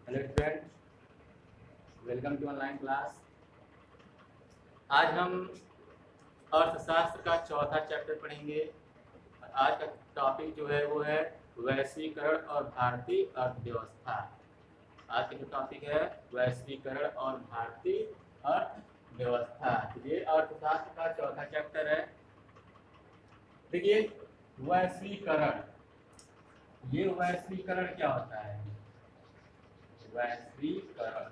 Hello student, welcome to online class. आज हम अर्थशास्त्र का चौथा चैप्टर पढ़ेंगे। आज का टॉपिक जो है वो है वैश्वीकरण और भारतीय अर्थव्यवस्था। आज का जो टॉपिक है वैश्वीकरण और भारतीय अर्थव्यवस्था। तो ये अर्थशास्त्र का चौथा चैप्टर है। देखिए, वैश्वीकरण, ये वैश्वीकरण क्या होता है? वैश्वीकरण,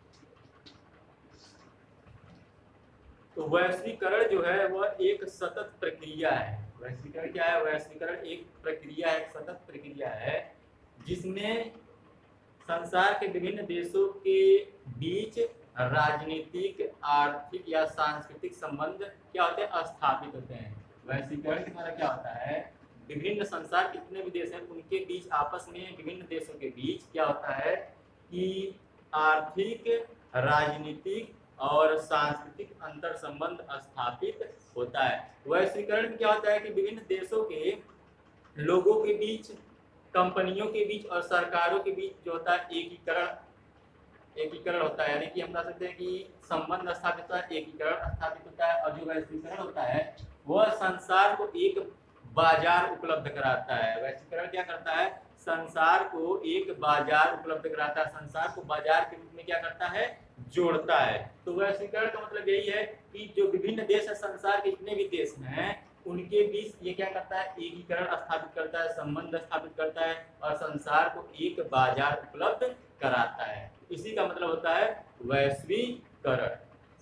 तो वैश्वीकरण जो है वह एक सतत प्रक्रिया है। वैश्वीकरण क्या है? वैश्वीकरण एक प्रक्रिया है, एक सतत प्रक्रिया है जिसमें संसार के विभिन्न देशों के बीच राजनीतिक, आर्थिक या सांस्कृतिक संबंध क्या होते हैं? स्थापित होते हैं। वैश्वीकरण के द्वारा क्या होता है? विभिन्न संसार के जितने भी देश हैं उनके बीच, आपस में विभिन्न देशों के बीच क्या होता है कि आर्थिक, राजनीतिक और सांस्कृतिक अंतर संबंध स्थापित होता है। वैश्वीकरण में क्या होता है कि विभिन्न देशों के लोगों के बीच, कंपनियों के बीच और सरकारों के बीच जो होता है एकीकरण होता है। यानी कि हम कह सकते हैं कि संबंध स्थापित होता है, एकीकरण स्थापित होता है। और जो वैश्वीकरण होता है वह संसार को एक बाजार उपलब्ध कराता है। वैश्वीकरण क्या करता है? संसार को एक बाजार उपलब्ध कराता है, संसार को बाजार के रूप में क्या करता है? जोड़ता है। तो वैश्वीकरण का मतलब यही है कि जो विभिन्न देश है, संसार के जितने भी देश हैं उनके बीच ये क्या करता है? एकीकरण स्थापित करता है, संबंध स्थापित करता है और संसार को एक बाजार उपलब्ध कराता है। इसी का मतलब होता है वैश्वीकरण।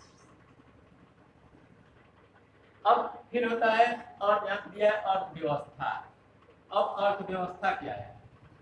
अब फिर होता है, और यहाँ दिया है अर्थव्यवस्था। अब अर्थव्यवस्था क्या है?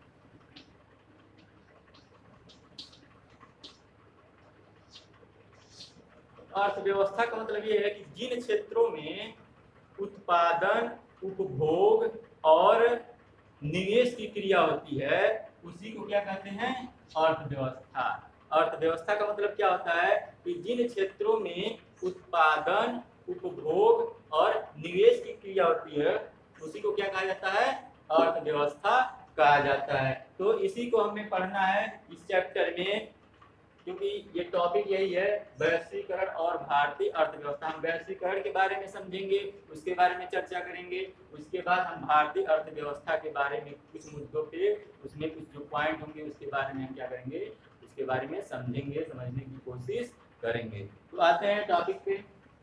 अर्थव्यवस्था का मतलब ये है कि जिन क्षेत्रों में उत्पादन, उपभोग और निवेश की क्रिया होती है उसी को क्या कहते हैं? अर्थव्यवस्था। अर्थव्यवस्था का मतलब क्या होता है कि जिन क्षेत्रों में उत्पादन, उपभोग और निवेश की क्रिया होती है उसी को क्या कहा जाता है? अर्थव्यवस्था कहा जाता है। तो इसी को हमें पढ़ना है इस चैप्टर में, क्योंकि ये टॉपिक यही है, वैश्वीकरण और भारतीय अर्थव्यवस्था। हम वैश्वीकरण के बारे में समझेंगे, उसके बारे में चर्चा करेंगे। उसके बाद हम भारतीय अर्थव्यवस्था के बारे में कुछ मुद्दों पे, उसमें कुछ जो पॉइंट होंगे उसके बारे में हम क्या करेंगे? उसके बारे में समझेंगे, समझने की कोशिश करेंगे। तो आते हैं टॉपिक पे।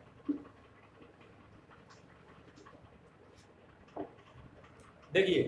देखिए,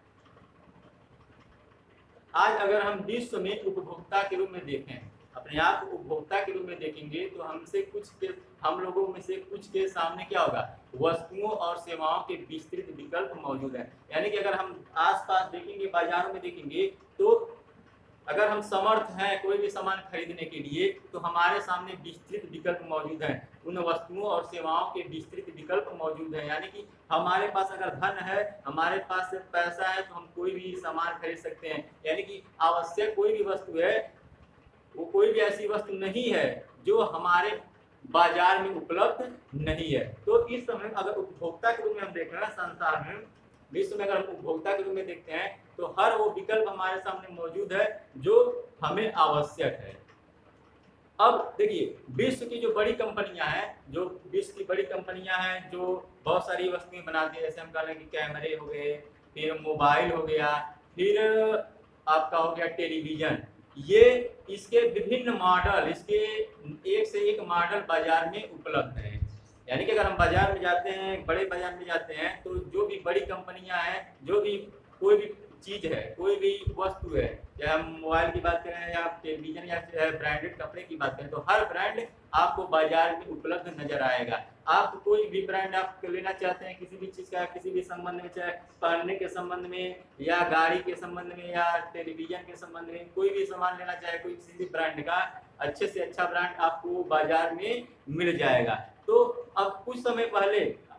आज अगर हम विश्व में उपभोक्ता के रूप में देखें, अपने आप को उपभोक्ता के रूप में देखेंगे तो हम लोगों में से कुछ के सामने क्या होगा? वस्तुओं और सेवाओं के विस्तृत विकल्प मौजूद है। यानी कि अगर हम आसपास देखेंगे, बाजारों में देखेंगे, तो अगर हम समर्थ हैं कोई भी सामान खरीदने के लिए तो हमारे सामने विस्तृत विकल्प मौजूद हैं। उन वस्तुओं और सेवाओं के विस्तृत विकल्प मौजूद हैं। यानी कि हमारे पास अगर धन है, हमारे पास पैसा है तो हम कोई भी सामान खरीद सकते हैं। यानी कि आवश्यक कोई भी वस्तु है, वो कोई भी ऐसी वस्तु नहीं है जो हमारे बाजार में उपलब्ध नहीं है। तो इस समय अगर उपभोक्ता के रूप में हम देख रहे हैं, संसार में, विश्व में अगर हम उपभोक्ता के रूप में देखते हैं तो हर वो विकल्प हमारे सामने मौजूद है जो हमें आवश्यक है। अब देखिए, विश्व की जो बड़ी कंपनियां हैं, जो विश्व की बड़ी कंपनियां हैं जो बहुत सारी वस्तुएं बनाती है, जैसे हम कह लें कि कैमरे हो गए, फिर मोबाइल हो गया, फिर आपका हो गया टेलीविजन। ये इसके विभिन्न मॉडल, इसके एक से एक मॉडल बाजार में उपलब्ध हैं। यानी कि अगर हम बाजार में जाते हैं, बड़े बाजार में जाते हैं, तो जो भी बड़ी कंपनियां हैं, जो भी कोई भी चीज है, कोई भी वस्तु है, चाहे हम मोबाइल की बात करें या टेलीविजन या ब्रांडेड कपड़े की बात करें, तो हर ब्रांड आपको बाजार में उपलब्ध नजर आएगा। आप कोई भी ब्रांड आप लेना चाहते हैं किसी भी चीज का, किसी भी संबंध में, चाहे पहनने के संबंध में या गाड़ी के संबंध में या टेलीविजन के संबंध में, कोई भी सामान लेना चाहे कोई किसी भी ब्रांड का, अच्छे से अच्छा ब्रांड आपको बाजार में मिल जाएगा। तो अब कुछ समय पहले,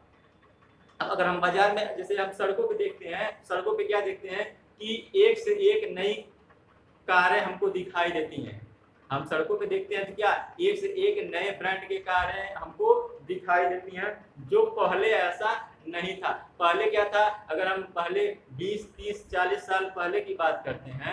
अब अगर हम बाजार में, जैसे हम सड़कों पे देखते हैं, सड़कों पे क्या देखते हैं कि एक से एक नई कारें हमको दिखाई देती हैं। हम सड़कों पे देखते हैं तो क्या एक से एक नए ब्रांड के कारें हमको दिखाई देती हैं, जो पहले ऐसा नहीं था। पहले क्या था? अगर हम पहले 20, 30, 40 साल पहले की बात करते हैं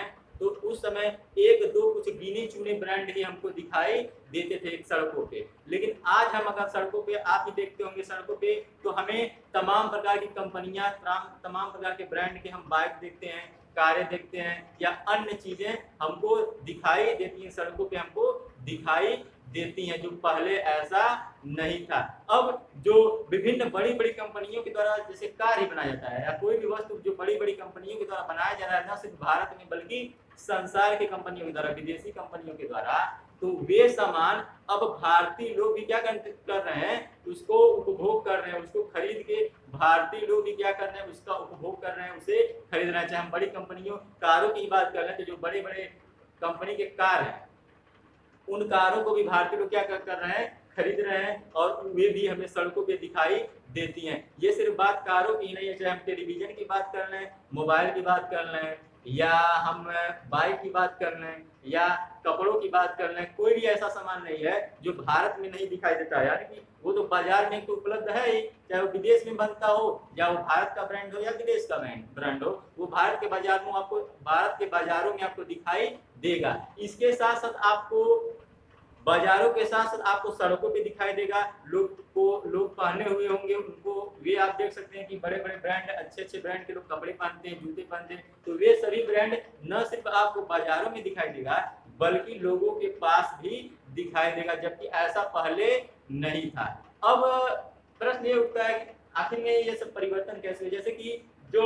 तो उस समय एक दो कुछ गिने चुने ब्रांड ही हमको दिखाई देते थे सड़कों पे। लेकिन आज हम अगर सड़कों पे आप भी देखते होंगे सड़कों पे, तो हमें तमाम प्रकार की कंपनियां, तमाम प्रकार के ब्रांड के हम बाइक देखते हैं, कारें देखते हैं, या अन्य चीजें हमको दिखाई देती हैं, सड़कों पे हमको दिखाई देती हैं, जो पहले ऐसा नहीं था। अब जो विभिन्न बड़ी बड़ी कंपनियों के द्वारा जैसे कार ही बनाया जाता है, या कोई भी वस्तु जो बड़ी बड़ी कंपनियों के द्वारा बनाया जा रहा है, न सिर्फ भारत में बल्कि संसार की कंपनियों के द्वारा, विदेशी कंपनियों के द्वारा, तो वे सामान अब भारतीय लोग भी क्या कर रहे हैं, उसको उपभोग कर रहे हैं, उसको खरीद के भारतीय लोग भी क्या कर रहे हैं, उसका उपभोग कर रहे हैं, उसे खरीद रहे हैं। चाहे हम बड़ी कंपनियों कारों की बात कर रहे हैं, तो जो बड़े बड़े कंपनी के कार हैं, उन कारों को भी भारतीय लोग क्या कर रहे हैं, खरीद रहे हैं, और वे भी हमें सड़कों पे दिखाई देती हैं। ये सिर्फ बात कारों की नहीं है, चाहे हम टेलीविजन की बात कर लें, मोबाइल की बात कर लें, या हम बाइक की बात कर लें, या कपड़ों की बात कर लें, कोई भी ऐसा सामान नहीं है जो भारत में नहीं दिखाई देता है। यानी कि वो तो बाजार में तो उपलब्ध है ही, चाहे वो विदेश में बनता हो, या वो भारत का ब्रांड हो या विदेश का ब्रांड हो, वो भारत के बाजार में आपको, भारत के बाजारों में आपको दिखाई देगा। इसके साथ साथ आपको बाजारों के साथ साथ आपको सड़कों पे दिखाई देगा। लोग पहने हुए होंगे उनको, वे आप देख सकते हैं कि बड़े बड़े ब्रांड, अच्छे अच्छे ब्रांड के लोग कपड़े पहनते हैं, जूते पहनते हैं, तो वे सभी ब्रांड न सिर्फ आपको बाजारों में दिखाई देगा बल्कि लोगों के पास भी दिखाई देगा, जबकि ऐसा पहले नहीं था। अब प्रश्न ये उठता है कि आखिर में ये सब परिवर्तन कैसे हुए। जैसे कि जो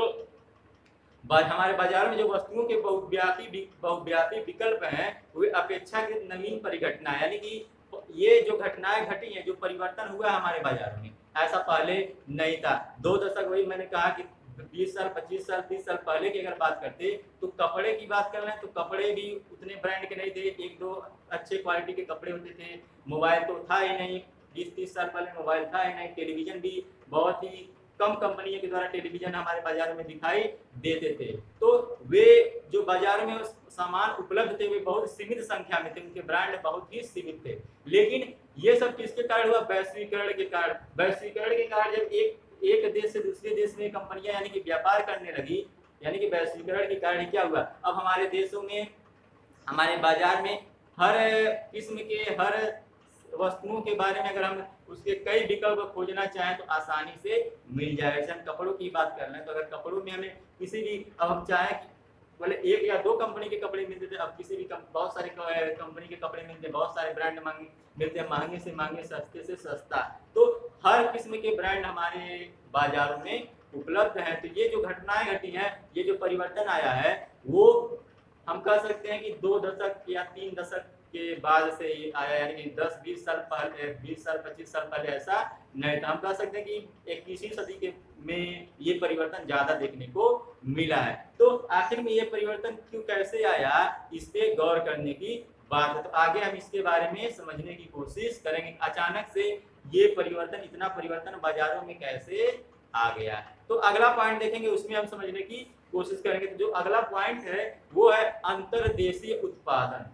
हमारे बाजार में जो वस्तुओं के बहुव्यापी विकल्प हैं, वे अपेक्षाकृत नवीन परिघटना, यानी कि ये जो घटनाएं घटी हैं, जो परिवर्तन हुआ है हमारे बाजार में, ऐसा पहले नहीं था। 2 दशक, वही मैंने कहा कि 20 साल, 25 साल, 30 साल पहले की अगर बात करते, तो कपड़े की बात कर लें तो कपड़े भी उतने ब्रांड के नहीं थे, एक दो अच्छे क्वालिटी के कपड़े होते थे। मोबाइल तो था ही नहीं, 20-30 साल पहले मोबाइल था ही नहीं। टेलीविजन भी बहुत ही कम कंपनियों के द्वारा टेलीविजन हमारे बाजार में दिखाई देते थे। तो वे जो बाजार में सामान उपलब्ध थे, वे बहुत सीमित संख्या में थे, उनके ब्रांड बहुत ही सीमित थे। लेकिन ये सब किसके कारण हुआ? वैश्वीकरण के कारण। वैश्वीकरण के कारण जब एक देश से दूसरे देश में कंपनियां यानी कि व्यापार करने लगी, यानी कि वैश्वीकरण के कारण क्या हुआ, अब हमारे देशों में, हमारे बाजार में हर किस्म के, हर वस्तुओं के बारे में अगर हम उसके कई विकल्प खोजना चाहें तो आसानी से मिल जाएगा। जैसे हम कपड़ों की बात कर लें, तो अगर कपड़ों में हमें किसी भी, अब हम चाहें कि बोले 1 या 2 कंपनी के कपड़े मिलते थे, अब किसी भी बहुत सारे कंपनी के कपड़े मिलते हैं, बहुत सारे ब्रांड मिलते हैं, महंगे से महंगे, सस्ते से सस्ता। तो हर किस्म के ब्रांड हमारे बाजारों में उपलब्ध हैं। तो ये जो घटनाएं घटी हैं, ये जो परिवर्तन आया है, वो हम कह सकते हैं कि 2 दशक या 3 दशक के बाद से ये आया, यानी कि 10-20 साल पहले, 20 साल 25 साल पहले ऐसा नहीं था। हम कह सकते हैं कि 21वीं सदी के में ये परिवर्तन ज्यादा देखने को मिला है। तो आखिर में ये परिवर्तन क्यों, कैसे आया, इस पे गौर करने की बात है। तो आगे हम इसके बारे में समझने की कोशिश करेंगे, अचानक से ये परिवर्तन, इतना परिवर्तन बाजारों में कैसे आ गया। तो अगला पॉइंट देखेंगे, उसमें हम समझने की कोशिश करेंगे। तो जो अगला पॉइंट है वो है अंतर्देशीय उत्पादन।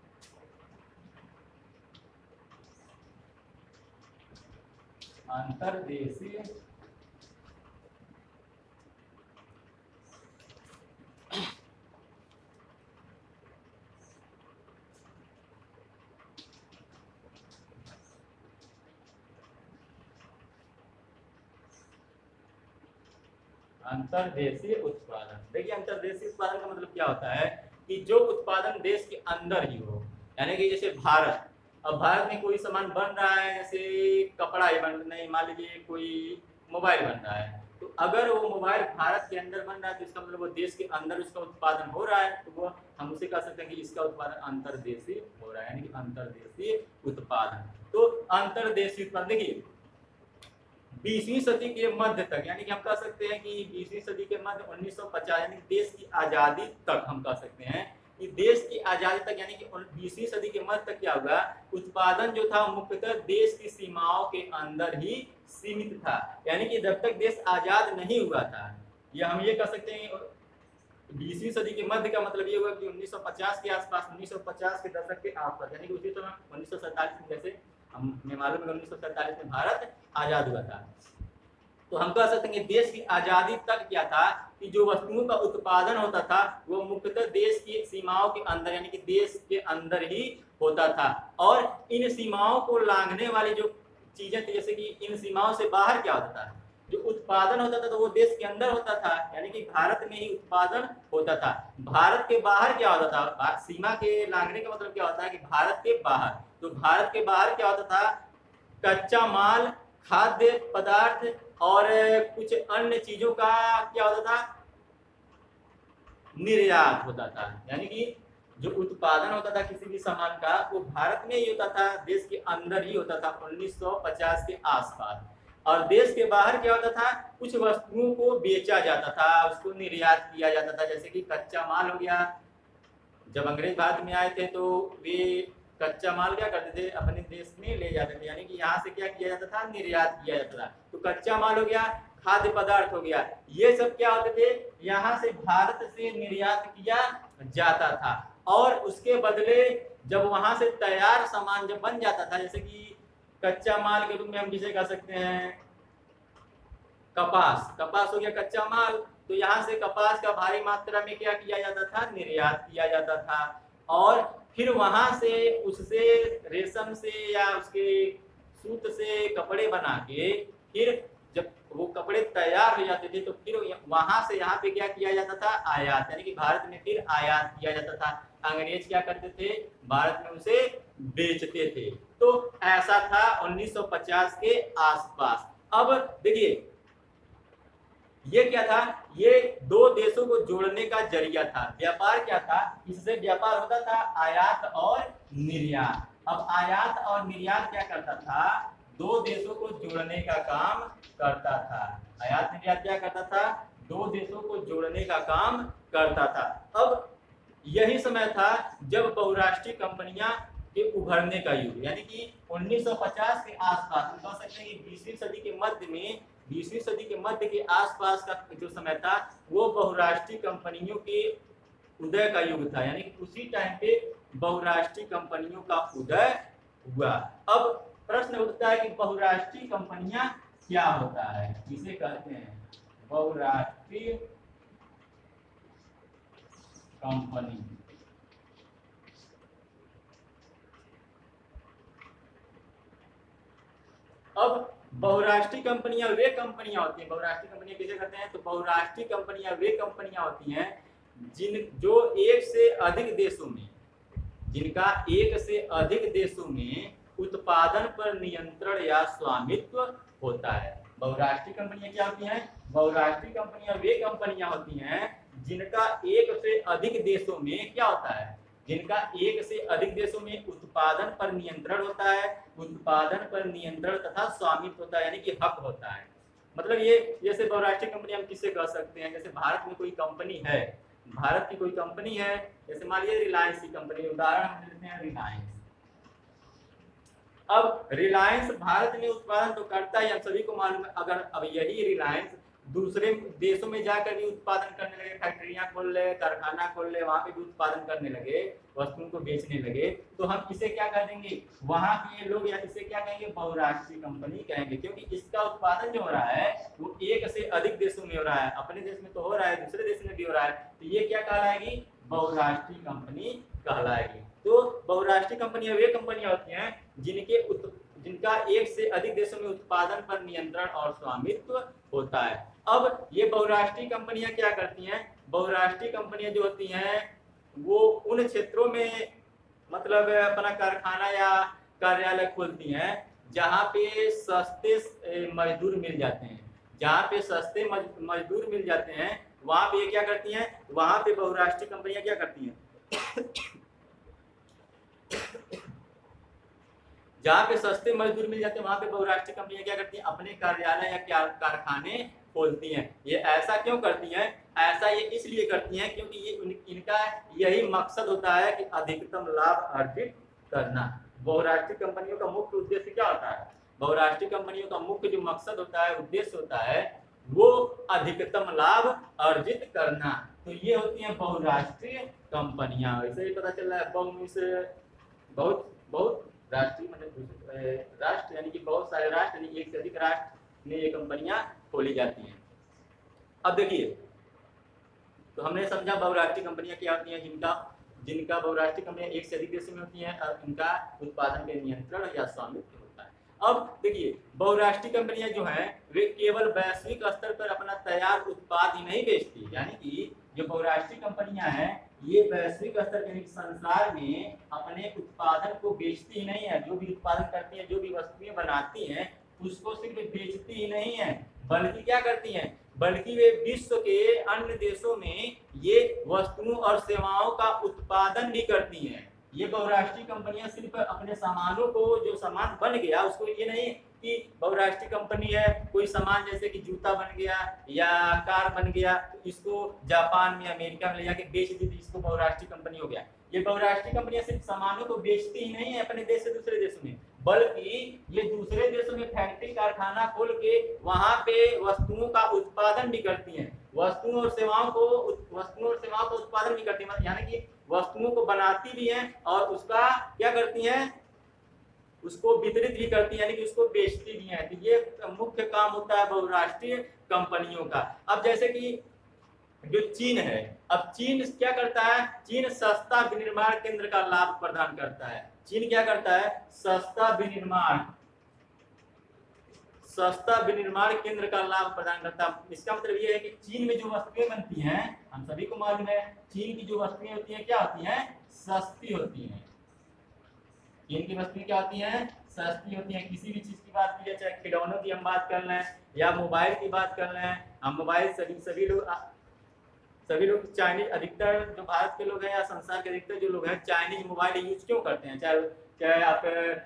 अंतर्देशीय अंतर्देशीय उत्पादन। देखिए, अंतर्देशीय उत्पादन का मतलब क्या होता है कि जो उत्पादन देश के अंदर ही हो, यानी कि जैसे भारत, अब भारत में कोई सामान बन रहा है, जैसे कपड़ा ही बन नहीं, मान लीजिए कोई मोबाइल बन रहा है, तो अगर वो मोबाइल भारत के अंदर बन रहा है तो इसका मतलब वो देश के अंदर उसका उत्पादन हो रहा है, तो वो हम उसे कह सकते हैं कि इसका उत्पादन अंतर्देशीय हो रहा है, यानी कि अंतर्देशीय उत्पादन। तो अंतर्देशीय उत्पादन, देखिए 20वीं सदी के मध्य तक, यानी कि हम कह सकते हैं कि 20वीं सदी के मध्य 1950, यानी देश की आजादी तक हम कह सकते हैं कि देश की आजादी तक, यानी कि 20वीं सदी के मध्य तक क्या हुआ, उत्पादन जो था मुख्यतः देश की सीमाओं के अंदर ही सीमित था। यानी कि जब तक देश आजाद नहीं हुआ था, या हम ये कह सकते हैं 20वीं सदी के मध्य का मतलब ये हुआ कि 1950 के आसपास, 1950 के दशक के आसपास, यानी कि उसी समय 1947 में, जैसे हमें मालूम है 1947 में भारत आजाद हुआ था। तो हम कह सकते हैं कि देश की आज़ादी तक क्या था कि जो वस्तुओं का उत्पादन होता था वो मुख्यतः देश की सीमाओं के अंदर यानी कि देश के अंदर ही होता था, और इन सीमाओं को लांघने वाली जो चीजें थी, जैसे कि इन सीमाओं से बाहर क्या होता था, जो उत्पादन होता था तो वो देश के अंदर होता था, यानी कि भारत में ही उत्पादन होता था। भारत के बाहर क्या होता था, सीमा के लांघने का मतलब क्या होता है कि भारत के बाहर, तो भारत के बाहर क्या होता था, कच्चा माल, खाद्य पदार्थ और कुछ अन्य चीजों का क्या होता था, निर्यात होता था। यानी कि जो उत्पादन होता था किसी भी सामान का वो भारत में ही होता था, देश के अंदर ही होता था 1950 के आसपास। और देश के बाहर क्या होता था, कुछ वस्तुओं को बेचा जाता था, उसको निर्यात किया जाता था, जैसे कि कच्चा माल हो गया। जब अंग्रेज भारत में आए थे तो वे कच्चा माल क्या करते थे, अपने देश में ले जाते थे, यानी कि यहाँ से क्या किया जाता था, निर्यात किया जाता था। तो कच्चा माल हो गया, खाद्य पदार्थ हो गया, ये सब क्या होते थे, यहाँ से भारत से निर्यात किया जाता था। और उसके बदले जब वहां से तैयार सामान जब बन जाता था, जैसे कि कच्चा माल के रूप में हम किसे कह सकते हैं, कपास, कपास हो गया कच्चा माल, तो यहाँ से कपास का भारी मात्रा में क्या किया जाता था, निर्यात किया जाता था। और फिर वहां से उससे रेशम से या उसके सूत से कपड़े बना के फिर जब वो कपड़े तैयार हो जाते थे तो फिर वहां से यहाँ पे क्या किया जाता था, आयात, यानी कि भारत में फिर आयात किया जाता था। अंग्रेज क्या करते थे, भारत में उसे बेचते थे। तो ऐसा था 1950 के आसपास। अब देखिए ये क्या था, ये दो देशों को जोड़ने का जरिया था। व्यापार क्या था, इससे व्यापार होता था आयात और निर्यात। अब आयात और निर्यात क्या करता था, दो देशों को जोड़ने का काम करता था। आयात निर्यात क्या करता था, दो देशों को जोड़ने का काम करता था। अब यही समय था जब बहुराष्ट्रीय कंपनियां के उभरने का युग, यानी कि 1950 के आसपास, हम कह सकते हैं कि 20वीं सदी के मध्य में, 20वीं सदी के मध्य के आसपास का जो समय था वो बहुराष्ट्रीय कंपनियों के उदय का युग था, यानी कि उसी टाइम पे बहुराष्ट्रीय कंपनियों का उदय हुआ। अब प्रश्न उठता है कि बहुराष्ट्रीय कंपनियां क्या होता है, किसे कहते हैं, बहुराष्ट्रीय कंपनी। अब बहुराष्ट्रीय कंपनियां वे कंपनियां होती हैं, बहुराष्ट्रीय कंपनियां किसे कहते हैं, तो बहुराष्ट्रीय कंपनियां वे कंपनियां होती हैं जो एक से अधिक देशों में, जिनका एक से अधिक देशों में उत्पादन पर नियंत्रण या स्वामित्व होता है। बहुराष्ट्रीय कंपनियां क्या होती हैं, बहुराष्ट्रीय कंपनियां वे कंपनियां होती हैं जिनका एक से अधिक देशों में क्या होता है, जिनका एक से अधिक देशों में उत्पादन पर नियंत्रण होता है, उत्पादन पर नियंत्रण तथा स्वामित्व होता है, यानी कि हक होता है। मतलब ये जैसे बहुराष्ट्रीय कंपनी हम किससे कह सकते हैं, जैसे भारत में कोई कंपनी है, भारत की कोई कंपनी है, जैसे मान लीजिए रिलायंस की कंपनी, उदाहरण हम लेते हैं रिलायंस। अब रिलायंस भारत में उत्पादन तो करता है, हम सभी को मालूम है। अगर अब यही रिलायंस दूसरे देशों में जाकर भी उत्पादन करने लगे, फैक्ट्रियां खोल ले, कारखाना खोल ले, वहां पे भी उत्पादन करने लगे, वस्तुओं को बेचने लगे, तो हम इसे क्या कह देंगे, वहां के लोग या इसे क्या कहेंगे, बहुराष्ट्रीय कंपनी कहेंगे, क्योंकि इसका उत्पादन जो हो रहा है वो एक से अधिक देशों में हो रहा है, अपने देश में तो हो रहा है, दूसरे देश में भी हो रहा है, तो ये क्या कहलाएगी, बहुराष्ट्रीय कंपनी कहलाएगी। तो बहुराष्ट्रीय कंपनियां वे कंपनियां होती हैं जिनका एक से अधिक देशों में उत्पादन पर नियंत्रण और स्वामित्व होता है। अब ये बहुराष्ट्रीय कंपनियां क्या करती हैं, बहुराष्ट्रीय कंपनियां जो होती हैं वो उन क्षेत्रों में मतलब अपना कारखाना या कार्यालय खोलती हैं जहाँ पे सस्ते मजदूर मिल जाते हैं, जहाँ पे सस्ते मजदूर मिल जाते हैं वहां पे क्या करती हैं, वहां पे बहुराष्ट्रीय कंपनियां क्या करती हैं जहाँ पे सस्ते मजदूर मिल जाते हैं वहां पे बहुराष्ट्रीय कंपनियां क्या करती हैं, अपने कार्यालय या कारखाने खोलती हैं। ये ऐसा क्यों करती हैं, ऐसा ये इसलिए करती हैं क्योंकि ये इनका यही मकसद होता है कि अधिकतम लाभ अर्जित करना। बहुराष्ट्रीय कंपनियों का मुख्य उद्देश्य क्या होता है, बहुराष्ट्रीय कंपनियों का मुख्य जो मकसद होता है, उद्देश्य होता है, वो अधिकतम लाभ अर्जित करना। तो ये होती हैं बहुराष्ट्रीय कंपनियां। वैसे ही पता चल रहा है बहुत बहुत राष्ट्रीय मतलब राष्ट्र यानी कि बहुत सारे राष्ट्र, यानी एक से अधिक राष्ट्र में ये कंपनियां खोली जाती हैं। अब देखिए, तो हमने समझा बहुराष्ट्रीय कंपनियां क्या होती हैं, जिनका बहुराष्ट्रीय कंपनियां एक से अधिक देशों में होती हैं और इनका उत्पादन पे नियंत्रण या स्वामित्व होता है। अब देखिए, बहुराष्ट्रीय कंपनियां जो हैं वे केवल वैश्विक स्तर पर अपना तैयार उत्पाद ही नहीं बेचती, यानी कि जो बहुराष्ट्रीय कंपनियां हैं ये वैश्विक स्तर यानी संसार में अपने उत्पादन को बेचती ही नहीं है, जो भी उत्पादन करती है, जो भी वस्तुएं बनाती हैं उसको सिर्फ बेचती ही नहीं है, बल्कि क्या करती हैं, बल्कि वे विश्व के अन्य देशों में ये वस्तुओं और सेवाओं का उत्पादन भी करती हैं। ये बहुराष्ट्रीय कंपनियां सिर्फ अपने सामानों को, जो सामान बन गया उसको, ये नहीं कि बहुराष्ट्रीय कंपनी है कोई सामान जैसे कि जूता बन गया या कार बन गया तो इसको जापान में अमेरिका में ले जाके बेच दी तो इसको बहुराष्ट्रीय कंपनी हो गया। ये बहुराष्ट्रीय कंपनियां सिर्फ सामानों को बेचती ही नहीं है अपने देश से दूसरे देशों में, बल्कि ये दूसरे देशों में फैक्ट्री कारखाना खोल के वहां पे वस्तुओं का उत्पादन भी करती हैं, वस्तुओं और सेवाओं का उत्पादन भी करती है, यानी कि वस्तुओं को बनाती भी हैं और उसका क्या करती हैं, उसको वितरित भी करती है, यानी कि उसको बेचती भी हैं। तो ये मुख्य काम होता है बहुराष्ट्रीय कंपनियों का। अब जैसे कि जो चीन है, अब चीन क्या करता है, चीन सस्ता विनिर्माण केंद्र का लाभ प्रदान करता है। चीन क्या करता है, सस्ता विनिर्माण केंद्र का लाभ प्रदान करता है। इसका मतलब ये है कि चीन में जो वस्तुएं बनती हैं, हम सभी को मालूम है चीन की जो वस्तुएं होती हैं क्या होती हैं, सस्ती होती हैं। चीन की वस्तुएं क्या होती हैं, सस्ती होती हैं। किसी भी चीज की बात की जाए, चाहे खिलौनों की हम बात कर लें या मोबाइल की बात कर लें, हम मोबाइल सभी लोग चाइनीज, अधिकतर जो भारत के लोग हैं या संसार के अधिकतर जो लोग हैं चाइनीज मोबाइल यूज क्यों करते हैं, चाहे आप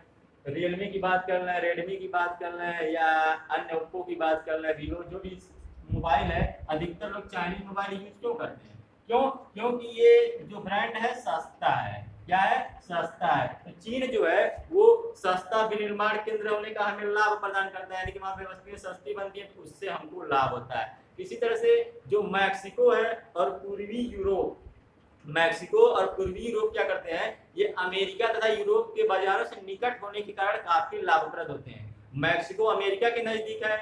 रियलमी की बात कर लें, रेडमी की बात कर लें या अन्य ओप्पो की बात कर लें, वीवो, जो भी मोबाइल है अधिकतर लोग चाइनीज मोबाइल यूज क्यों करते हैं, क्योंकि ये जो ब्रांड है सस्ता है। क्या है, सस्ता है। तो चीन जो है वो सस्ता विनिर्माण केंद्र होने का हमें लाभ प्रदान करता है, यानी कि वहां पे वस्तुएं सस्ती बनती है तो उससे हमको लाभ होता है। इसी तरह से जो मैक्सिको है और पूर्वी यूरोप, मैक्सिको और पूर्वी यूरोप क्या करते हैं, ये अमेरिका तथा यूरोप के बाजारों से निकट होने के कारण काफी लाभप्रद होते हैं। मैक्सिको अमेरिका के नजदीक है,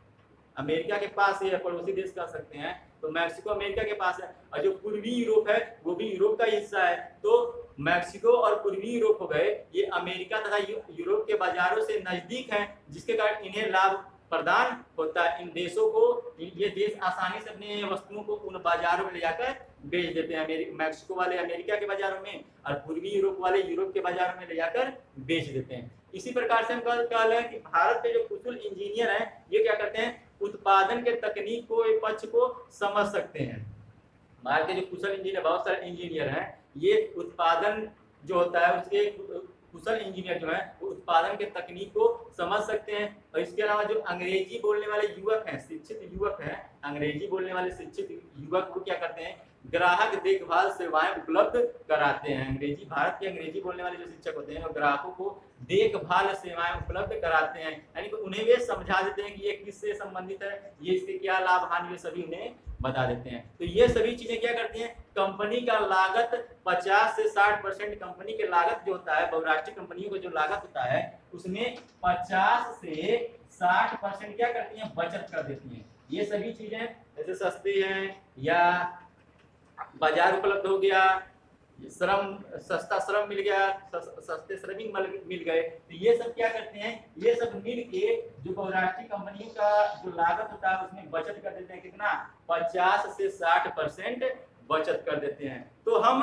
अमेरिका के पास है, पड़ोसी देश कह सकते हैं, तो मैक्सिको अमेरिका के पास है, और जो पूर्वी यूरोप है वो भी यूरोप का हिस्सा है। तो मैक्सिको और पूर्वी यूरोप हो गए, ये अमेरिका तथा यूरोप के बाजारों से नजदीक हैं, जिसके कारण इन्हें लाभ प्रदान होता है। इन देशों को, ये देश आसानी से अपने वस्तुओं को उन बाजारों में ले जाकर बेच देते हैं। मैक्सिको वाले अमेरिका के बाजारों में और पूर्वी यूरोप वाले यूरोप के बाजारों में ले जाकर बेच देते हैं। इसी प्रकार से हम कह लें कि भारत के जो कुशल इंजीनियर हैं ये क्या करते हैं, उत्पादन के तकनीक को, पक्ष को समझ सकते हैं। भारत के जो कुशल इंजीनियर, बहुत सारे इंजीनियर हैं, ये उत्पादन जो होता है उसके कुशल इंजीनियर जो है वो उत्पादन के तकनीक को समझ सकते हैं। और इसके अलावा जो अंग्रेजी बोलने वाले युवक हैं, शिक्षित युवक हैं, अंग्रेजी बोलने वाले शिक्षित युवक को क्या करते हैं, ग्राहक देखभाल सेवाएं उपलब्ध कराते हैं। अंग्रेजी, भारत के अंग्रेजी बोलने वाले जो शिक्षक होते हैं वो ग्राहकों को देखभाल सेवाएं उपलब्ध कराते हैं, यानी कि उन्हें वे समझा देते हैं कि ये किससे संबंधित है, ये इसके क्या लाभ हानि, ये सभी उन्हें बता देते हैं। तो ये सभी चीजें क्या करती हैं, कंपनी का लागत 50 से 60% कंपनी के लागत जो होता है, बहुराष्ट्रीय कंपनियों का जो लागत होता है उसमें 50 से 60% क्या करती हैं, बचत कर देती हैं। ये सभी चीजें जैसे सस्ती हैं या बाजार उपलब्ध हो गया, सस्ता श्रम मिल गया, सस्ते श्रमिक मिल गए, तो ये सब क्या करते हैं, ये सब मिल के जो बहुराष्ट्रीय कंपनियों का जो लागत होता है उसमें बचत कर देते हैं। कितना, 50 से 60% बचत कर देते हैं। तो हम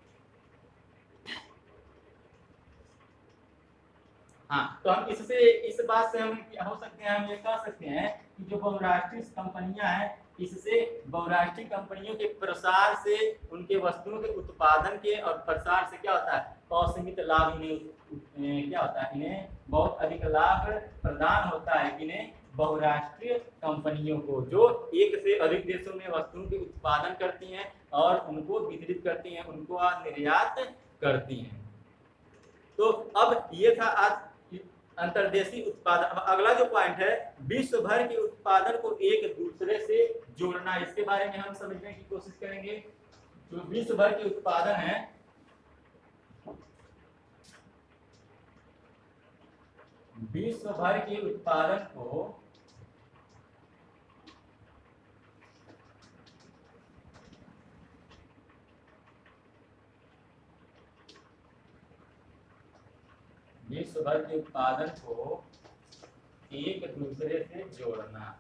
तो हम इस बात से हम हो सकते हैं, हम ये कह सकते हैं कि जो बहुराष्ट्रीय कंपनियां हैं, इससे बहुराष्ट्रीय कंपनियों के प्रसार से, उनके वस्तुओं के उत्पादन के और प्रसार से क्या होता है, असीमित लाभ इन्हें क्या होता है, इन्हें बहुत अधिक लाभ प्रदान होता है। इन्हें बहुराष्ट्रीय कंपनियों को जो एक से अधिक देशों में वस्तुओं के उत्पादन करती हैं और उनको वितरित करती हैं, उनको निर्यात करती हैं। तो अब ये था आज अंतर्देशीय उत्पादन। अगला जो पॉइंट है, विश्व भर के उत्पादन को एक दूसरे से जोड़ना, इसके बारे में हम समझने की कोशिश करेंगे। जो विश्व भर के उत्पादन है, विश्व भर के उत्पादन को विश्व भर के उत्पादन को एक दूसरे से जोड़ना।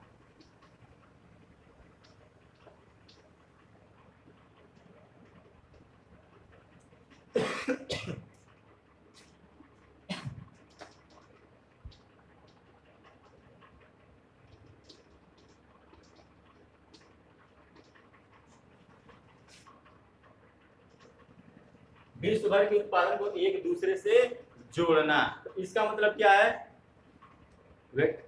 विश्व भर के उत्पादन को एक दूसरे से जोड़ना, तो इसका मतलब क्या है? वेट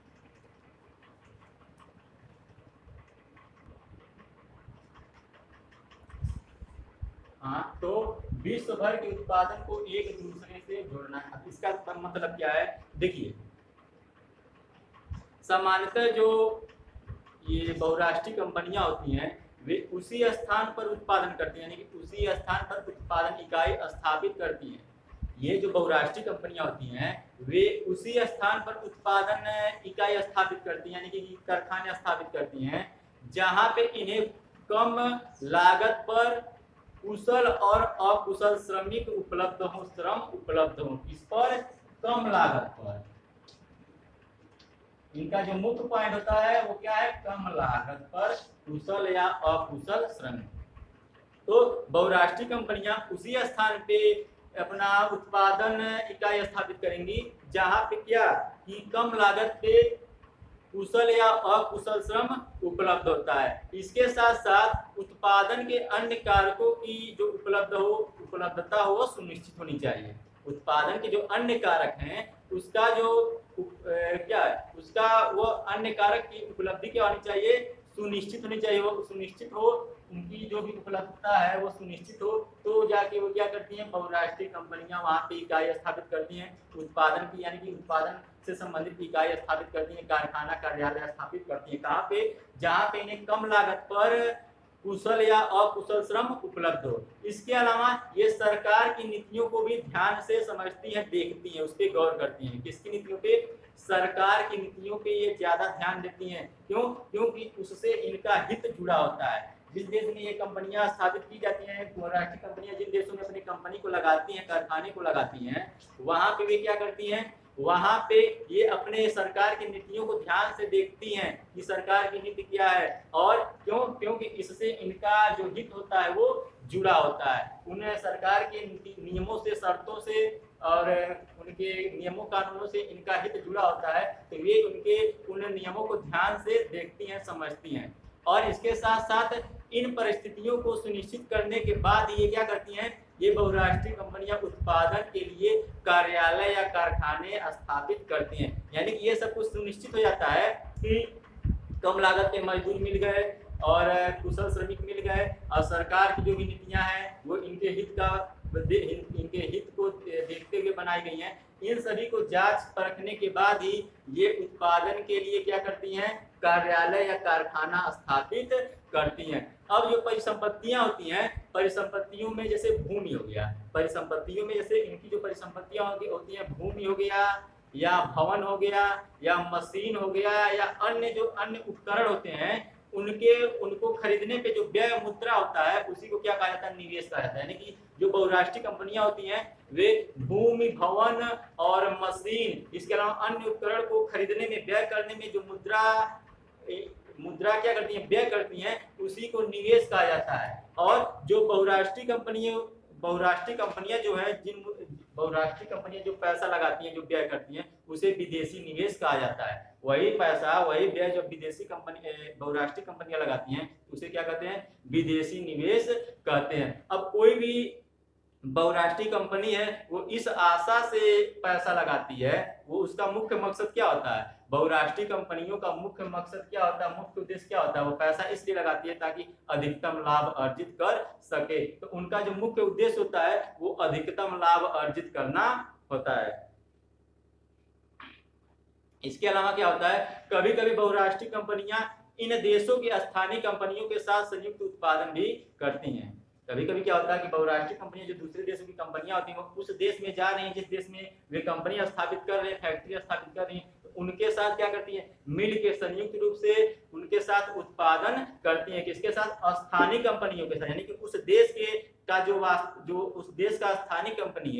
हाँ, तो विश्व भर के उत्पादन को एक दूसरे से जोड़ना। अब इसका मतलब क्या है? देखिए, सामान्यतः जो ये बहुराष्ट्रीय कंपनियां होती हैं वे उसी स्थान पर उत्पादन करती हैं, यानी कि उसी स्थान पर उत्पादन इकाई स्थापित करती हैं। ये जो बहुराष्ट्रीय कंपनियां होती हैं वे उसी स्थान पर उत्पादन इकाई स्थापित करती हैं, यानी कि कारखाने स्थापित करती हैं, जहां पे इन्हें कम लागत पर कुशल और अकुशल श्रमिक उपलब्ध हो, श्रम उपलब्ध हो। इस पर कम लागत पर, इनका जो मुख्य पॉइंट होता है वो क्या है? कम लागत पर कुशल या अकुशल श्रमिक। तो बहुराष्ट्रीय कंपनियां उसी स्थान पे अपना उत्पादन इकाई स्थापित करेंगी जहां पे क्या कि कम लागत पे कुशल या अकुशल श्रम उपलब्ध होता है। इसके साथ साथ उत्पादन के अन्य कारकों की जो उपलब्धता हो वो सुनिश्चित होनी चाहिए। उत्पादन के जो अन्य कारक हैं उसका जो क्या है, उसका वो अन्य कारक की उपलब्धि क्या होनी चाहिए? सुनिश्चित होनी चाहिए। वो सुनिश्चित हो, उनकी जो भी उपलब्धता है वो सुनिश्चित हो, तो जाके वो क्या करती हैं? बहुराष्ट्रीय कंपनियां वहां पे इकाई स्थापित करती हैं उत्पादन की, यानी कि उत्पादन से संबंधित इकाई स्थापित करती हैं, कारखाना कार्यालय स्थापित करती हैं। कहाँ पे? जहाँ पे इन्हें कम लागत पर कुशल या अकुशल श्रम उपलब्ध हो। इसके अलावा ये सरकार की नीतियों को भी ध्यान से समझती हैं, देखती हैं, उस पर गौर करती हैं। किसकी नीतियों पे? सरकार की नीतियों पे ये ज्यादा ध्यान देती हैं। क्यों? क्योंकि उससे इनका हित जुड़ा होता है। जिस देश में ये कंपनियां स्थापित की जाती हैं, बहुराष्ट्रीय कंपनियां जिन देशों में अपनी कंपनी को लगाती हैं, कारखाने को लगाती हैं, वहां पे वे क्या करती हैं? वहां पे ये अपने सरकार की नीतियों को ध्यान से देखती हैं कि सरकार की नीति क्या है, और क्यों? क्योंकि इससे इनका जो हित होता है वो जुड़ा होता है। उन्हें सरकार के नियमों से, शर्तों से और उनके नियमों कानूनों से इनका हित जुड़ा होता है, तो ये उन नियमों को ध्यान से देखती हैं, समझती हैं। और इसके साथ साथ इन परिस्थितियों को सुनिश्चित करने के बाद ये क्या करती हैं? ये बहुराष्ट्रीय कंपनियां उत्पादन के लिए कार्यालय या कारखाने स्थापित करती हैं। यानी कि ये सब कुछ सुनिश्चित हो जाता है कि कम लागत पे मजदूर मिल गए और कुशल श्रमिक मिल गए, और सरकार की जो भी नीतियां हैं वो इनके हित को देखते हुए बनाई गई हैं। इन सभी को जांच परखने के बाद ही ये उत्पादन के लिए क्या करती हैं? कार्यालय या कारखाना स्थापित करती हैं। अब जो परिसंपत्तियां होती हैं, परिसंपत्तियों में जैसे भूमि हो गया, परिसंपत्तियों में जैसे इनकी जो परिसंपत्तियां होती हैं, भूमि हो गया या भवन हो गया या मशीन हो गया या अन्य उपकरण होते हैं, उनको खरीदने पे जो व्यय मुद्रा होता है उसी को क्या कहा जाता है? निवेश कहा जाता है। यानी कि जो बहुराष्ट्रीय कंपनियां होती हैं वे भूमि, भवन और मशीन, इसके अलावा अन्य उपकरण को खरीदने में, व्यय करने में जो मुद्रा क्या करती है? व्यय करती हैं, उसी को निवेश कहा जाता है। और जो बहुराष्ट्रीय कंपनियां जो है, बहुराष्ट्रीय कंपनियां जो पैसा लगाती हैं, जो व्यय करती हैं, उसे विदेशी निवेश कहा जाता है। वही पैसा, वही व्यय जब विदेशी बहुराष्ट्रीय कंपनियां लगाती हैं उसे क्या कहते हैं? विदेशी निवेश कहते हैं। अब कोई भी बहुराष्ट्रीय कंपनी है वो इस आशा से पैसा लगाती है, वो उसका मुख्य मकसद क्या होता है? बहुराष्ट्रीय कंपनियों का मुख्य मकसद क्या होता है? मुख्य उद्देश्य क्या होता है? वो पैसा इसलिए लगाती है ताकि अधिकतम लाभ अर्जित कर सके। तो उनका जो मुख्य उद्देश्य होता है वो अधिकतम लाभ अर्जित करना होता है। इसके अलावा क्या होता है? कभी कभी बहुराष्ट्रीय कंपनियां इन देशों की स्थानीय कंपनियों के साथ संयुक्त उत्पादन भी करती हैं। कभी कभी क्या होता है कि बहुराष्ट्रीय कंपनियां जो दूसरे देशों की कंपनियां होती हैं वो उस देश में जा रही हैं जिस देश में वे कंपनी स्थापित कर रहे हैं, फैक्ट्री स्थापित कर रही हैं, तो उनके साथ क्या करती है? मिल के संयुक्त रूप से उनके साथ उत्पादन करती हैं। किसके साथ? स्थानीय कंपनियों के साथ। यानी कि उस देश के का जो उस देश का स्थानीय कंपनी है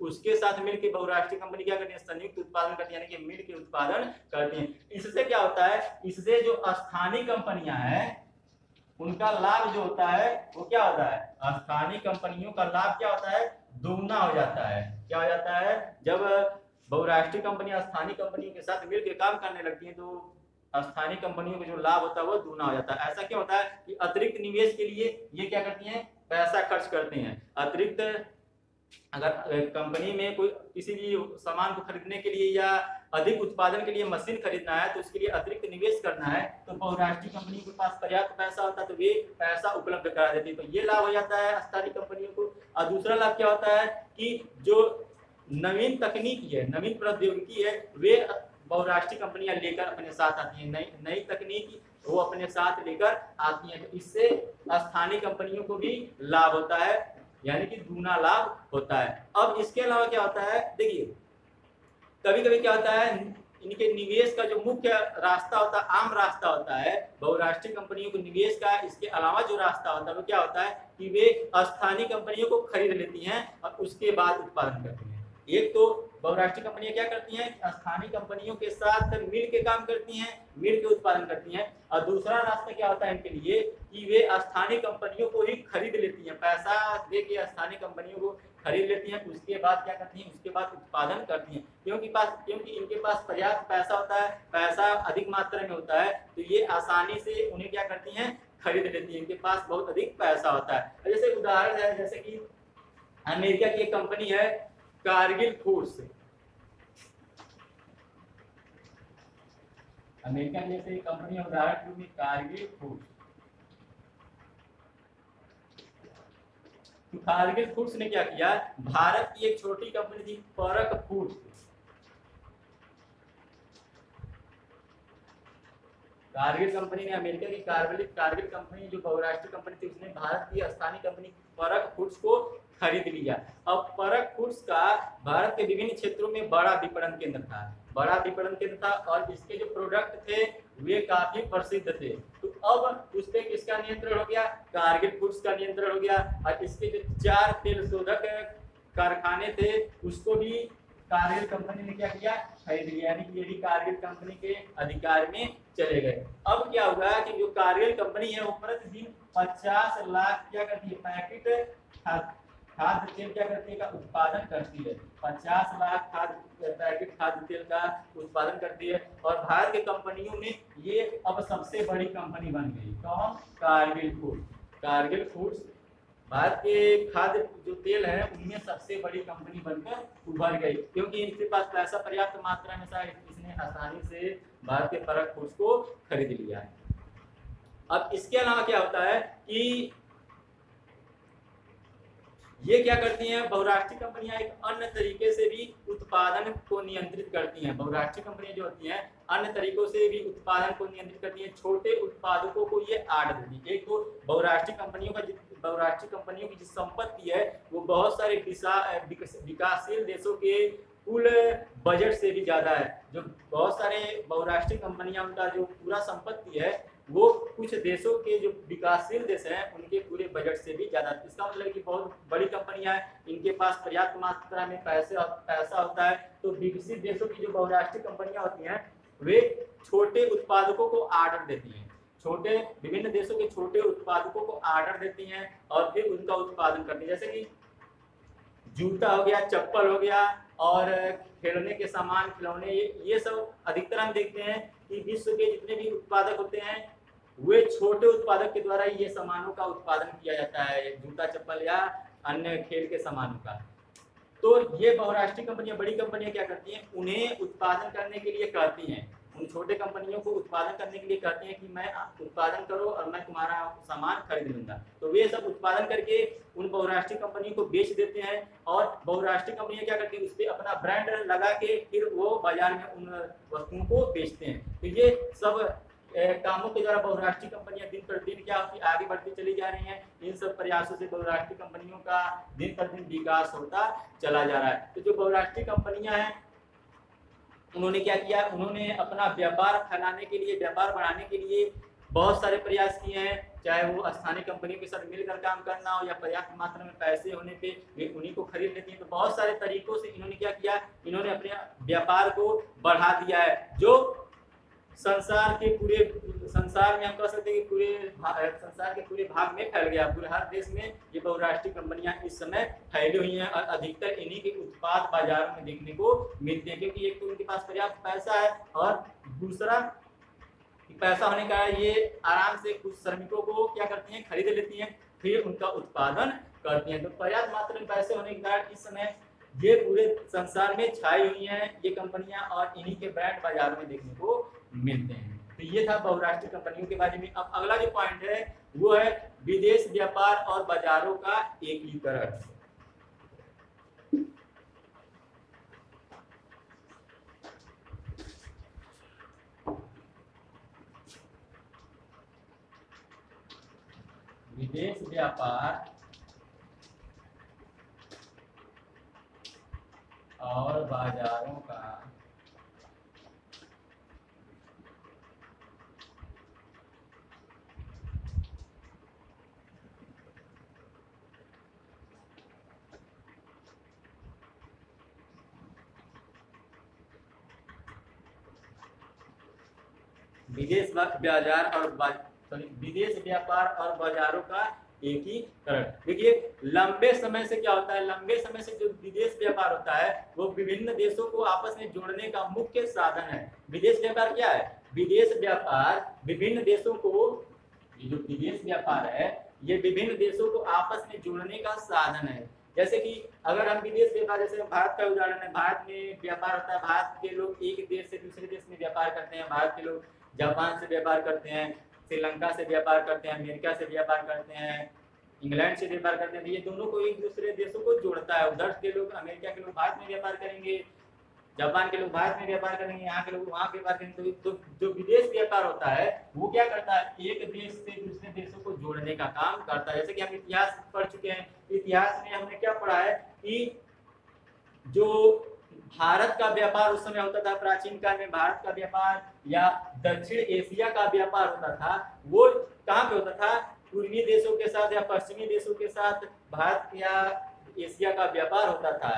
उसके साथ मिलकर बहुराष्ट्रीय कंपनी क्या करती है, संयुक्त उत्पादन करती है, यानी कि मिलकर उत्पादन करती है। इससे क्या होता है, इससे जो स्थानीय कंपनियां हैं उनका लाभ जो होता है वो क्या होता है, स्थानीय कंपनियों का लाभ क्या होता है, दोगुना हो जाता है। क्या हो जाता है, जब बहुराष्ट्रीय कंपनियां स्थानीय कंपनियों के साथ मिलकर काम करने लगती हैं तो स्थानीय कंपनियों का जो लाभ होता है वो दुगना हो जाता है। ऐसा क्यों होता है कि अतिरिक्त निवेश के लिए ये क्या करती हैं, पैसा खर्च करते हैं। अतिरिक्त अगर कंपनी में कोई किसी भी सामान को खरीदने के लिए या अधिक उत्पादन के लिए मशीन खरीदना है तो उसके लिए अतिरिक्त निवेश करना है, तो बहुराष्ट्रीय कंपनी के पास पर्याप्त पैसा होता है तो वे पैसा उपलब्ध करा देती है, तो ये लाभ हो जाता है स्थानीय कंपनियों को। और दूसरा लाभ क्या होता है कि जो नवीन तकनीकी है, नवीन प्रौद्योगिकी है, वे बहुराष्ट्रीय कंपनियां लेकर अपने साथ आती हैं, नई तकनीक वो अपने साथ लेकर आती हैं, तो इससे स्थानीय कंपनियों को भी लाभ होता है, यानी कि दूना लाभ होता है। अब इसके अलावा क्या होता है, देखिए कभी कभी क्या होता है, इनके निवेश का जो मुख्य रास्ता होता है, आम रास्ता होता है बहुराष्ट्रीय कंपनियों को निवेश का, इसके अलावा जो रास्ता होता है वो क्या होता है कि वे स्थानीय कंपनियों को खरीद लेती हैं और उसके बाद उत्पादन करती हैं। एक तो बहुराष्ट्रीय कंपनियां क्या करती हैं, स्थानीय कंपनियों के साथ मिल के काम करती हैं, मिल के उत्पादन करती हैं। और दूसरा रास्ता क्या होता है इनके लिए कि वे स्थानीय कंपनियों को ही खरीद लेती हैं, पैसा दे के स्थानीय कंपनियों को खरीद लेती हैं, उसके बाद क्या करती हैं, उसके बाद उत्पादन करती हैं। क्योंकि इनके पास पर्याप्त पैसा होता है, पैसा अधिक मात्रा में होता है, तो ये आसानी से उन्हें क्या करती हैं, खरीद लेती हैं, इनके पास बहुत अधिक पैसा होता है। जैसे उदाहरण है, जैसे कि अमेरिका की एक कंपनी है कारगिल फूड्स, अमेरिका की जैसे कंपनी है उदाहरण के रूप में कारगिल फूड्स। तो कारगिल फूड्स ने क्या किया, भारत की एक छोटी कंपनी थी परक फूड्स, कारगिल कंपनी ने, अमेरिका की कारगिल कंपनी जो बहुराष्ट्रीय कंपनी थी उसने भारत की स्थानीय कंपनी परक फूड्स को खरीद लिया। अब परक फूड्स का भारत के विभिन्न क्षेत्रों में बड़ा विपणन केंद्र था और इसके जो प्रोडक्ट थे वे काफी प्रसिद्ध थे। तो अब उस पे किसका नियंत्रण हो गया, कारगिल फूड्स का नियंत्रण हो गया। और इसके जो 4 तेल शोधक कारखाने थे उसको भी कारगिल कंपनी ने क्या किया, खरीद लिया, यानी कि ये भी कारगिल कंपनी के अधिकार में चले गए। अब क्या होगा कि जो कारगिल कंपनी है वो प्रतिदिन 50 लाख क्या करती है, पैकेट खाद्य तेल क्या करती है का उत्पादन करती है, 50 लाख पैकेट खाद्य तेल का उत्पादन करती है। और भारत की कंपनियों में ये अब सबसे बड़ी कंपनी बन गई, कौन, कारगिल फूड्स भारत के खाद्य जो तेल है उनमें सबसे बड़ी कंपनी बनकर उभर गई, क्योंकि इनके पास पैसा पर्याप्त मात्रा में था, इसने आसानी से भारत के परक फूड्स को खरीद लिया है। अब इसके अलावा क्या होता है कि ये क्या करती हैं, बहुराष्ट्रीय कंपनियां एक अन्य तरीके से भी उत्पादन को नियंत्रित करती हैं। बहुराष्ट्रीय कंपनियां जो होती हैं अन्य तरीकों से भी उत्पादन को नियंत्रित करती हैं, छोटे उत्पादकों को ये आर्डर देती है। एक तो बहुराष्ट्रीय कंपनियों की जो संपत्ति है वो बहुत सारे विकासशील देशों के कुल बजट से भी ज्यादा है। जो बहुत सारे बहुराष्ट्रीय कंपनियां उनका जो पूरा संपत्ति है वो कुछ देशों के जो विकासशील देश हैं उनके पूरे बजट से भी ज्यादा। इसका मतलब कि बहुत बड़ी कंपनियां हैं, इनके पास पर्याप्त मात्रा में पैसा होता है। तो विकसित देशों की जो बहुराष्ट्रीय कंपनियां होती हैं वे छोटे उत्पादकों को आर्डर देती हैं, विभिन्न देशों के छोटे उत्पादकों को आर्डर देती हैं और फिर उनका उत्पादन करती हैं। जैसे कि जूता हो गया, चप्पल हो गया और खेलने के सामान, खिलौने, ये सब अधिकतर हम देखते हैं कि विश्व के जितने भी उत्पादक होते हैं वे छोटे उत्पादक के द्वारा ये सामानों का उत्पादन किया जाता है, जूता चप्पल या अन्य खेल के सामानों का। तो ये बहुराष्ट्रीय कंपनियां, बड़ी कंपनियां क्या करती हैं, उन्हें उत्पादन करने के लिए कहती हैं, उन छोटे कंपनियों को उत्पादन करने के लिए कहते हैं कि मैं उत्पादन करो और मैं तुम्हारा सामान खरीद लूंगा। तो वे सब उत्पादन करके उन बहुराष्ट्रीय कंपनियों को बेच देते हैं और बहुराष्ट्रीय कंपनियां क्या करती हैं, उस पर अपना ब्रांड लगा के फिर वो बाजार में उन वस्तुओं को बेचते हैं। तो ये सब कामों के द्वारा बहुराष्ट्रीय कंपनियां दिन पर दिन क्या होती आगे बढ़ती चली जा रही हैं। इन सब प्रयासों से बहुराष्ट्रीय कंपनियों का दिन पर दिन विकास होता चला जा रहा है। तो जो बहुराष्ट्रीय कंपनियां हैं उन्होंने क्या किया, उन्होंने अपना व्यापार फैलाने के लिए, व्यापार बढ़ाने के लिए बहुत सारे प्रयास किए हैं, चाहे वो स्थानीय कंपनियों के साथ मिलकर काम करना हो या पर्याप्त मात्रा में पैसे होने पे वे उन्हीं को खरीद लेती हैं। तो बहुत सारे तरीकों से इन्होंने क्या किया, इन्होंने अपने व्यापार को बढ़ा दिया है, जो संसार में हम कह सकते हैं कि पूरे संसार के पूरे भाग में फैल गया। पूरे हर देश में ये बहुराष्ट्रीय कंपनियां इस समय फैली हुई हैं और अधिकतर इन्हीं के उत्पाद बाजारों में देखने को मिलते हैं, क्योंकि एक तो उनके पास पर्याप्त पैसा है और दूसरा पैसा होने का ये आराम से कुछ श्रमिकों को क्या करती हैं, खरीद लेती हैं, फिर उनका उत्पादन करती हैं। तो पर्याप्त मात्रा में पैसे होने के कारण इस समय ये पूरे संसार में छाई हुई हैं ये कंपनियां और इन्हीं के ब्रांड बाजार में देखने को मिलते हैं। तो ये था बहुराष्ट्रीय कंपनियों के बारे में। अब अगला जो पॉइंट है वो है विदेश व्यापार और बाजारों का एकीकरण। विदेश व्यापार और बाजारों का विदेश व्यापार और बाजारों का एकीकरण। देखिए लंबे समय से क्या होता है, लंबे समय से जो विदेश व्यापार होता है वो विभिन्न देशों को आपस में जोड़ने का मुख्य साधन है। विदेश व्यापार क्या है, विदेश व्यापार विभिन्न देशों को, जो विदेश व्यापार है ये विभिन्न देशों को आपस में जोड़ने का साधन है। जैसे कि अगर हम विदेश व्यापार, जैसे भारत का उदाहरण है, भारत में व्यापार होता है, भारत के लोग एक देश से दूसरे देश में व्यापार करते हैं, भारत के लोग जापान से व्यापार करते हैं, श्रीलंका से व्यापार करते हैं, अमेरिका से व्यापार करते हैं, इंग्लैंड से व्यापार करते हैं। ये दोनों को एक दूसरे देशों को जोड़ता है। उधर के लोग, अमेरिका के लोग भारत में व्यापार करेंगे, जापान के लोग भारत में व्यापार करेंगे, यहाँ के लोग वहाँ व्यापार करेंगे। तो जो विदेश व्यापार होता है वो क्या करता है, एक देश से दूसरे देशों को जोड़ने का काम करता है। जैसे कि हम इतिहास पढ़ चुके हैं, इतिहास में हमने क्या पढ़ा है कि जो भारत का व्यापार उस समय होता था, प्राचीन काल में भारत का व्यापार या दक्षिण एशिया का व्यापार होता था, वो कहाँ पे होता था, पूर्वी देशों के साथ या पश्चिमी देशों के साथ भारत या एशिया का व्यापार होता था।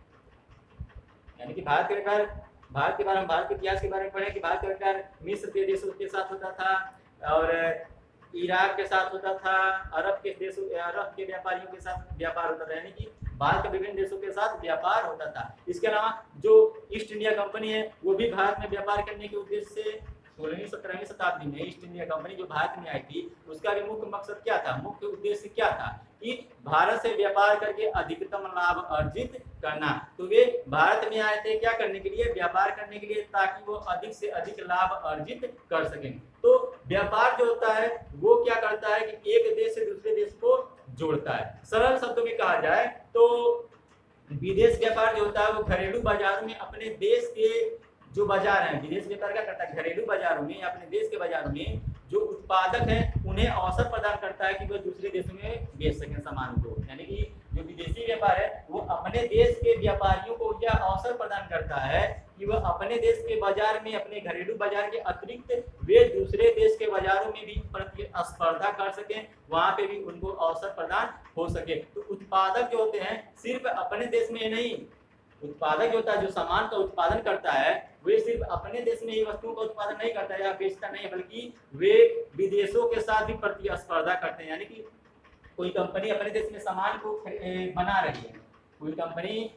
यानी कि भारत के बारे में, भारत के इतिहास के बारे में पढ़े कि भारत का व्यापार मिस्र के देशों के साथ होता था और इराक के साथ होता था, अरब के व्यापारियों के साथ व्यापार होता था, यानी कि भारत के विभिन्न देशों के साथ व्यापार होता था। इसके अलावा जो ईस्ट इंडिया कंपनी है वो भी भारत में व्यापार करने के उद्देश्य से 16वीं-17वीं शताब्दी में ईस्ट इंडिया कंपनी जो भारत में आई थी, उसका भी मुख्य मकसद क्या था, मुख्य उद्देश्य क्या था कि भारत से व्यापार करके अधिकतम लाभ अर्जित करना। तो वे भारत में आए थे क्या करने के लिए, व्यापार करने के लिए, ताकि वो अधिक से अधिक लाभ अर्जित कर सकें। तो व्यापार जो होता है वो क्या करता है कि एक देश से दूसरे देश को जोड़ता है। सरल शब्दों में कहा जाए तो विदेश व्यापार जो होता है वो घरेलू बाजारों में अपने देश के जो बाजार हैं, विदेश व्यापार क्या करता है, घरेलू बाजारों में या अपने देश के बाजारों में जो उत्पादक हैं उन्हें अवसर प्रदान करता है कि वह दूसरे देशों में बेच सकें सामान को। यानी कि जो विदेशी व्यापार है वो अपने देश के व्यापारियों को यह अवसर प्रदान करता है कि वह अपने देश के बाजार में, अपने घरेलू बाजार के अतिरिक्त वे दूसरे देश के बाजारों में भी प्रतिस्पर्धा कर सकें, वहां पे भी उनको अवसर प्रदान हो सके। तो उत्पादक जो होते हैं सिर्फ अपने देश में नहीं, उत्पादक जो होता है जो सामान का उत्पादन करता है वे सिर्फ अपने देश में ही वस्तुओं का उत्पादन नहीं करता है या बेचता नहीं है, बल्कि वे विदेशों के साथ भी प्रतिस्पर्धा करते हैं। यानी कि कोई कंपनी अपने देश में सामान को बना रही है, कोई कंपनी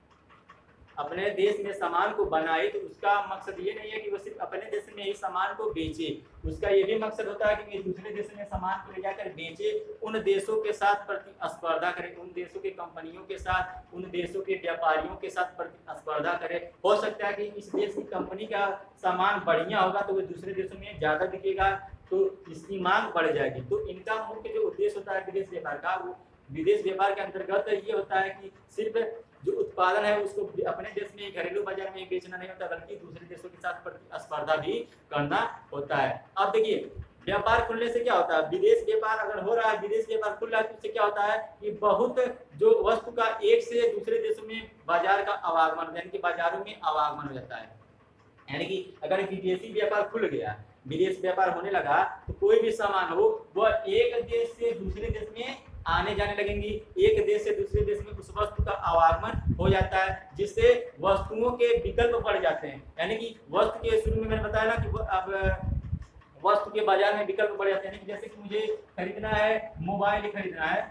अपने देश में सामान को बनाए तो उसका मकसद ये नहीं है कि वो सिर्फ अपने देश में ही सामान को बेचे, उसका ये भी मकसद होता है कि दूसरे देश में सामान को ले जाकर बेचे, उन देशों के साथ प्रतिस्पर्धा करे, उन देशों के कंपनियों के साथ, उन देशों के व्यापारियों के साथ प्रतिस्पर्धा करे। हो सकता है कि इस देश की कंपनी का सामान बढ़िया होगा तो वो दूसरे देशों में ज्यादा बिकेगा, तो इसकी मांग बढ़ जाएगी। तो इनका मुख्य जो उद्देश्य होता है विदेश व्यापार का, वो विदेश व्यापार के अंतर्गत ये होता है कि सिर्फ जो उत्पादन है उसको अपने देश में घरेलू बाजार में बेचना नहीं होता, बल्कि दूसरे देशों के साथ प्रतिस्पर्धा भी करना होता है। अब देखिए व्यापार खुलने से क्या होता है, विदेश व्यापार अगर हो रहा है, विदेश व्यापार खुल रहा है तो उससे क्या होता है कि बहुत जो वस्तु का एक से दूसरे देशों में बाजार का आवागमन, यानी कि बाजारों में आवागमन हो जाता है। यानी कि अगर विदेशी व्यापार खुल गया विदेश व्यापार होने लगा तो कोई भी सामान हो वह एक देश से दूसरे देश में आने जाने लगेंगी, एक देश से दूसरे देश में उस वस्तु का आवागमन हो जाता है, जिससे वस्तुओं के विकल्प बढ़ जाते हैं। यानी कि वस्तु के शुरू में मैंने बताया ना कि अब वस्तु के बाजार में विकल्प बढ़ जाते हैं। जैसे कि मुझे खरीदना है, मोबाइल खरीदना है।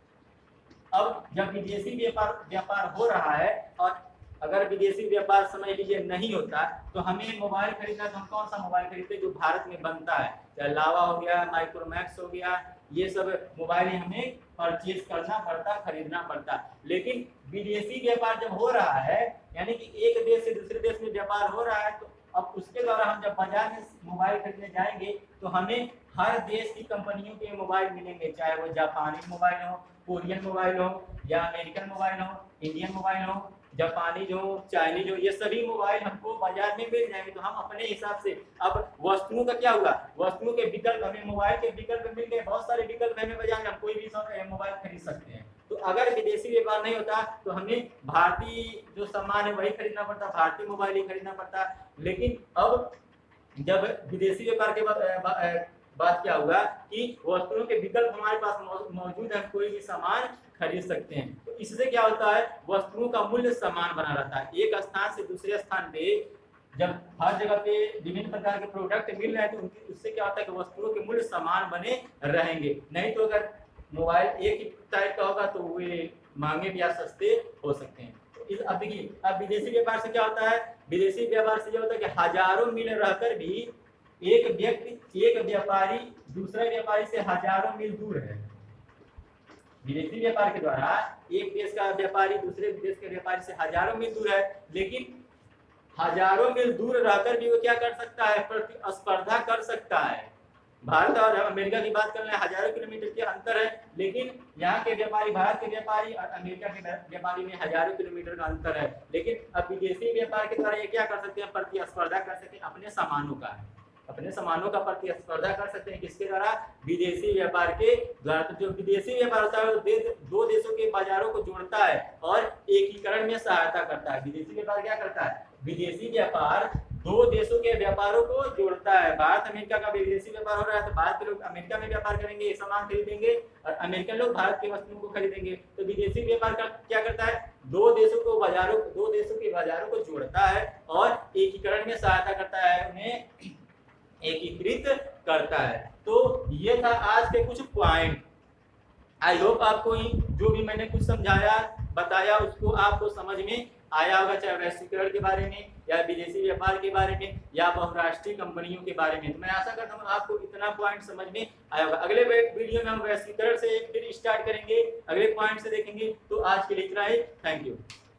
अब जब विदेशी व्यापार हो रहा है और अगर विदेशी व्यापार समझ लीजिए नहीं होता तो हमें मोबाइल खरीदना, तो हम कौन सा मोबाइल खरीदते जो भारत में बनता है, चाहे लावा हो गया, माइक्रोमैक्स हो गया, ये सब मोबाइल हमें परचेज करना पड़ता, खरीदना पड़ता। लेकिन विदेशी व्यापार जब हो रहा है, यानी कि एक देश से दूसरे देश में व्यापार हो रहा है, तो अब उसके द्वारा हम जब बाजार में मोबाइल खरीदने जाएंगे तो हमें हर देश की कंपनियों के मोबाइल मिलेंगे, चाहे वो जापानी मोबाइल हो, कोरियन मोबाइल हो, या अमेरिकन मोबाइल हो, इंडियन मोबाइल हो, जापानी जो चाइनीज हो, ये सभी मोबाइल हमको बाजार में मिल जाएंगे। तो हम अपने हिसाब से, अब वस्तुओं का क्या हुआ, वस्तुओं के विकल्प, हमें मोबाइल के विकल्प मिल गए, बहुत सारे विकल्प हमें बाजार में, हम कोई भी मोबाइल खरीद सकते हैं। तो अगर विदेशी व्यापार नहीं होता तो हमें भारतीय जो सामान है वही खरीदना पड़ता, भारतीय मोबाइल ही खरीदना पड़ता। लेकिन अब जब विदेशी व्यापार के बात क्या हुआ कि वस्तुओं के विकल्प हमारे पास मौजूद है, कोई भी सामान खरीद सकते हैं। तो इससे क्या होता है, वस्तुओं का मूल्य समान बना रहता है। एक स्थान से दूसरे स्थान पे जब हर जगह पे विभिन्न प्रकार के प्रोडक्ट मिल रहे हैं तो उससे क्या होता है कि वस्तुओं के मूल्य समान बने रहेंगे। नहीं तो अगर मोबाइल एक ही टाइप का होगा तो वे महंगे भी या सस्ते हो सकते हैं। तो अब देखिए, अब विदेशी व्यापार से क्या होता है, विदेशी व्यापार से क्या होता है कि हजारों मील रहकर भी एक व्यक्ति, एक व्यापारी दूसरे व्यापारी से हजारों मील दूर है। विदेशी व्यापार के द्वारा एक देश का व्यापारी दूसरे देश के व्यापारी से हजारों मील दूर है, लेकिन हजारों मील दूर रहकर भी वो क्या कर सकता है, प्रतिस्पर्धा कर सकता है। भारत और अमेरिका की बात कर रहे हैं, हजारों किलोमीटर के अंतर है, लेकिन यहाँ के व्यापारी, भारत के व्यापारी और अमेरिका के व्यापारी में हजारों किलोमीटर का अंतर है। लेकिन अब विदेशी व्यापार के द्वारा ये क्या कर सकते हैं, प्रतिस्पर्धा कर सकते हैं अपने सामानों का, अपने सामानों का प्रतिस्पर्धा कर सकते हैं। किसके द्वारा, विदेशी व्यापार के द्वारा। तो जो विदेशी व्यापार होता है वो दो देशों के बाजारों को जोड़ता है और एकीकरण में सहायता करता है। विदेशी व्यापार क्या करता है, विदेशी व्यापार दो देशों के व्यापारों को जोड़ता है। भारत अमेरिका का विदेशी व्यापार हो रहा है तो भारत के लोग अमेरिका में व्यापार करेंगे, सामान खरीदेंगे, और अमेरिकन लोग भारत की वस्तुओं को खरीदेंगे। तो विदेशी व्यापार का क्या करता है, दो देशों के बाजारों को जोड़ता है और एकीकरण में सहायता करता है, उन्हें एकीकृत करता है। तो ये था आज के कुछ पॉइंट। आई होप आपको जो भी मैंने कुछ समझाया बताया उसको आपको समझ में आया होगा, चाहे वैश्वीकरण के बारे में या विदेशी व्यापार के बारे में या बहुराष्ट्रीय कंपनियों के बारे में। तो मैं आशा करता हूँ आपको इतना पॉइंट समझ में आया होगा। अगले वीडियो में हम वैश्वीकरण से फिर स्टार्ट करेंगे, अगले पॉइंट से देखेंगे। तो आज के लिए इतना ही, थैंक यू।